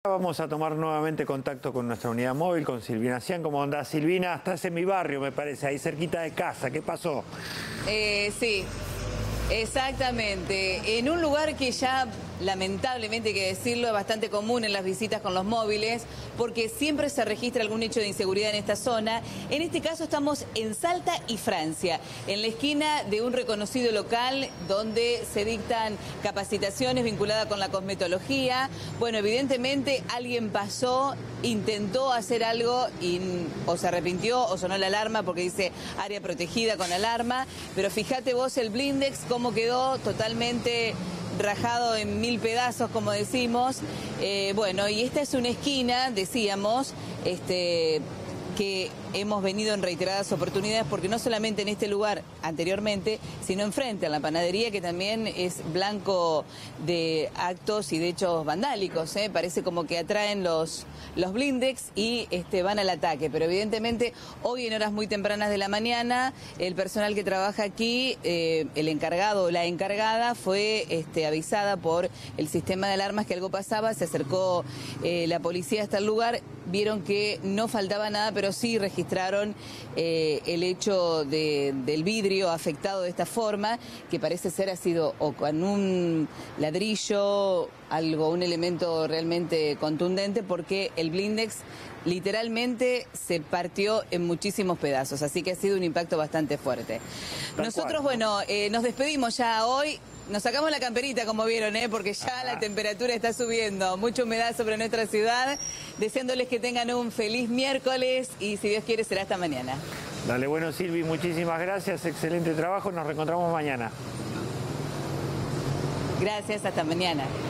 Vamos a tomar nuevamente contacto con nuestra unidad móvil, con Silvina Cian. ¿Cómo andás, Silvina? Estás en mi barrio, me parece, ahí cerquita de casa. ¿Qué pasó? Sí, exactamente. En un lugar que ya, lamentablemente hay que decirlo, es bastante común en las visitas con los móviles, porque siempre se registra algún hecho de inseguridad en esta zona. En este caso estamos en Salta y Francia, en la esquina de un reconocido local donde se dictan capacitaciones vinculadas con la cosmetología. Bueno, evidentemente alguien pasó, intentó hacer algo y o se arrepintió o sonó la alarma porque dice área protegida con alarma, pero fíjate vos el blindex cómo quedó totalmente rajado en 1000 pedazos, como decimos. Bueno, y esta es una esquina, decíamos, que hemos venido en reiteradas oportunidades, porque no solamente en este lugar anteriormente, sino enfrente a la panadería, que también es blanco de actos y de hechos vandálicos, ¿eh? Parece como que atraen los blindex y van al ataque, pero evidentemente hoy en horas muy tempranas de la mañana el personal que trabaja aquí, el encargado o la encargada fue avisada por el sistema de alarmas que algo pasaba, se acercó la policía hasta el lugar, vieron que no faltaba nada, pero sí registraron el hecho del vidrio afectado de esta forma, que parece ser ha sido o con un ladrillo, un elemento realmente contundente, porque el blindex literalmente se partió en muchísimos pedazos, así que ha sido un impacto bastante fuerte. Nosotros, bueno, nos despedimos ya hoy. Nos sacamos la camperita, como vieron, porque ya la temperatura está subiendo. Mucha humedad sobre nuestra ciudad. Deseándoles que tengan un feliz miércoles y, si Dios quiere, será hasta mañana. Dale, bueno, Silvi, muchísimas gracias. Excelente trabajo. Nos reencontramos mañana. Gracias, hasta mañana.